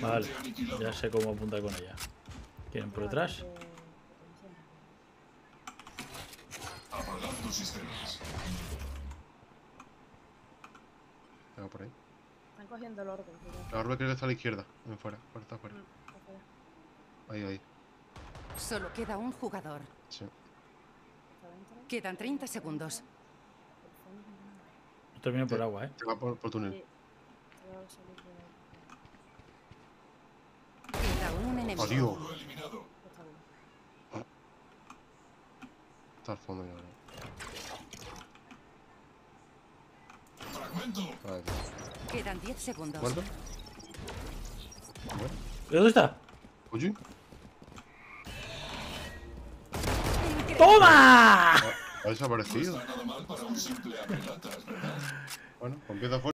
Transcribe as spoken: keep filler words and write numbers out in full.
Vale, ya sé cómo apuntar con ella. ¿Quieren por detrás? Apagando sistemas. Venga, por ahí. Están cogiendo el orbe. La orbe creo que está a la izquierda. En fuera, fuera, está fuera. Ahí, ahí. Solo queda un jugador. Sí. Quedan treinta segundos. Esto viene por agua, ¿eh? Se va por, por túnel. Queda un enemigo. ¡Adiós! Lo eliminado. Está al fondo ya. Fragmento. Vale. Quedan diez segundos. ¿Muerto? Bueno. ¿Dónde está? Oye. ¡Toma! Ha desaparecido. Nada mal para un simple abrelatas, ¿verdad? Bueno, pues empieza fuerte.